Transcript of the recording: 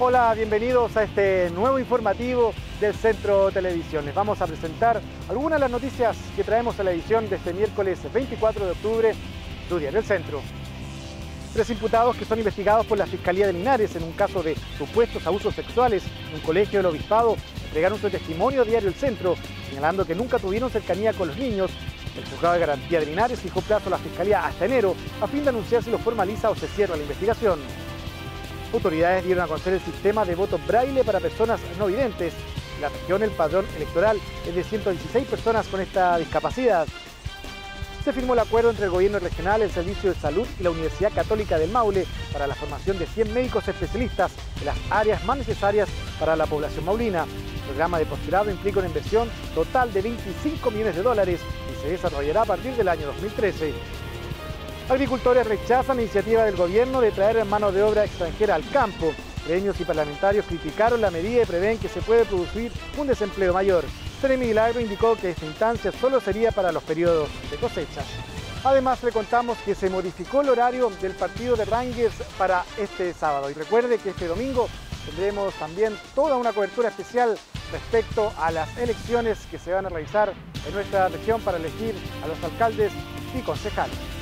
Hola, bienvenidos a este nuevo informativo del Centro Televisión. Les vamos a presentar algunas de las noticias que traemos a la edición de este miércoles 24 de octubre, su Diario El Centro. 3 imputados que son investigados por la Fiscalía de Linares en un caso de supuestos abusos sexuales en un colegio del Obispado entregaron su testimonio a Diario El Centro, señalando que nunca tuvieron cercanía con los niños. El Juzgado de Garantía de Linares fijó plazo a la Fiscalía hasta enero a fin de anunciar si lo formaliza o se cierra la investigación. Autoridades dieron a conocer el sistema de voto braille para personas no videntes. En la región el padrón electoral es de 116 personas con esta discapacidad. Se firmó el acuerdo entre el gobierno regional, el Servicio de Salud y la Universidad Católica del Maule para la formación de 100 médicos especialistas en las áreas más necesarias para la población maulina. El programa de posgrado implica una inversión total de $25 millones y se desarrollará a partir del año 2013. Agricultores rechazan la iniciativa del gobierno de traer mano de obra extranjera al campo. Gremios y parlamentarios criticaron la medida y prevén que se puede producir un desempleo mayor. Seremi Milagro indicó que esta instancia solo sería para los periodos de cosechas. Además, le contamos que se modificó el horario del partido de Rangers para este sábado. Y recuerde que este domingo tendremos también toda una cobertura especial respecto a las elecciones que se van a realizar en nuestra región para elegir a los alcaldes y concejales.